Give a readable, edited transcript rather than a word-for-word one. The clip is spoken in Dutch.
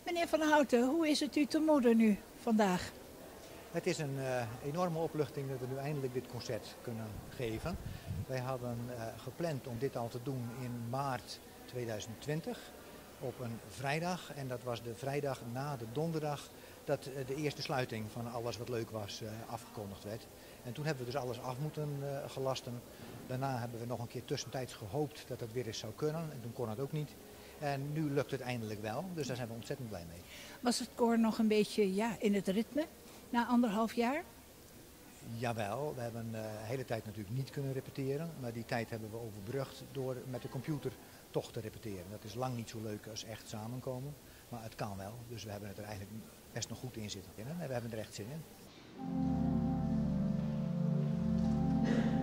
Meneer Van Houten, hoe is het u te moeder nu vandaag? Het is een enorme opluchting dat we nu eindelijk dit concert kunnen geven. Wij hadden gepland om dit al te doen in maart 2020 op een vrijdag. En dat was de vrijdag na de donderdag dat de eerste sluiting van Alles wat leuk was afgekondigd werd. En toen hebben we dus alles af moeten gelasten. Daarna hebben we nog een keer tussentijds gehoopt dat het weer eens zou kunnen. En toen kon het ook niet. En nu lukt het eindelijk wel, dus daar zijn we ontzettend blij mee. Was het koor nog een beetje in het ritme na 1,5 jaar? Jawel, we hebben de hele tijd natuurlijk niet kunnen repeteren. Maar die tijd hebben we overbrugd door met de computer toch te repeteren. Dat is lang niet zo leuk als echt samenkomen. Maar het kan wel, dus we hebben het er eigenlijk best nog goed in zitten. En we hebben er echt zin in.